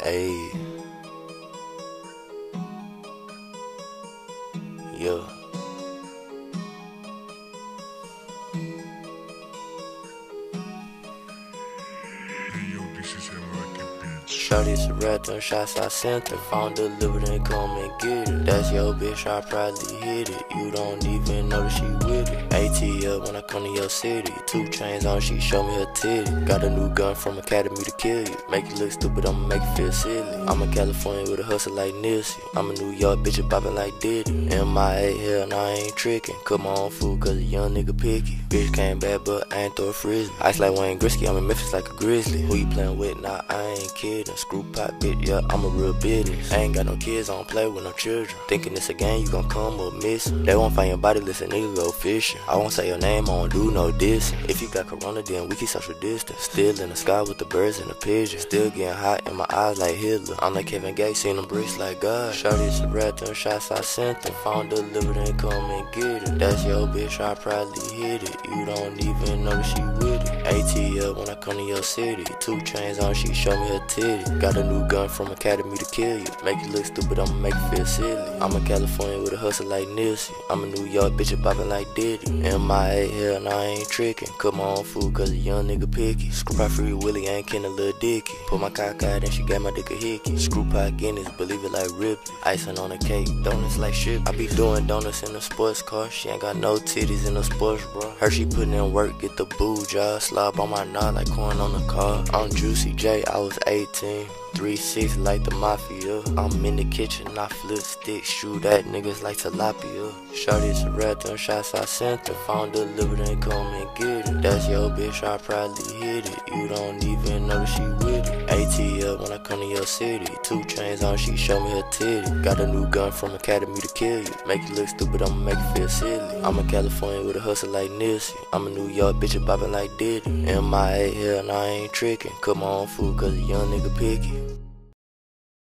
Ayy. Yeah. Shorty's a rat, them shots I sent her. Phone delivered and come and get it. That's your bitch, I probably hit it. You don't even know that she with it. ATL when I come to your city. 2 chains on, she show me her titty. Got a new gun from Academy to kill you. Make you look stupid, I'ma make you feel silly. I'm in California with a hustle like Nipsey. I'm a New York bitch, bopping like Diddy. MIA, hell nah, I ain't tricking. Cook my own food cause a young nigga picky. Bitch came back but I ain't throw a frisbee. Ice like Wayne Gretzky, I'm in Memphis like a grizzly. Who you playing with? Nah, I ain't kidding. Screw pot bitch, yeah, I'm a real business. I ain't got no kids, I don't play with no children. Thinking it's a game, you gon' come or miss. They won't find your body, listen, nigga go fishing. I won't say your name, I won't do no dissing. If you got corona, then we keep social distance. Still in the sky with the birds and the pigeons. Still getting hot in my eyes like Hitler. I'm like Kevin Gates, seen them bricks like God. Shorty's a rat, them shots I sent her. Phone delivered and come and get it. That's your bitch, I probably hit it. You don't even know that she with it. ATL when I come to your city. 2 chains on, she show me her titty. Got a new gun from Academy to kill you. Make you look stupid, I'ma make you feel silly. I'm in California with a hustle like Nipsey. I'm a New York bitch, bopping like Diddy. MIA, hell nah, I ain't tricking. Cook my own food cause a young nigga picky. Screw pot free Willie, I ain't kin' a little dicky. Put my cock out and she gave my dick a hickey. Screw pot Guinness, believe it like Ripley. Icing on the cake, donuts like shit. I be doing donuts in a sports car. She ain't got no titties in a sports bra. Her she putting in work, get the boo job. Slob on my knot like corn on the car. I'm Juicy J, I was 18. 3-6 like the mafia. I'm in the kitchen, I flip sticks, shoot at niggas like tilapia. Shorty's a rat, them shots I sent her. Phone delivered and come and get it. That's your bitch, I probably hit it. You don't even know that she with it. ATL when I come to your city. 2 chains on, she show me her titty. Got a new gun from Academy to kill you. Make you look stupid, I'ma make you feel silly. I'm in California with a hustle like Nipsey. I'm a New York bitch, bopping like Diddy. MIA, hell nah, I ain't tricking. Cook my own food cause a young nigga picky.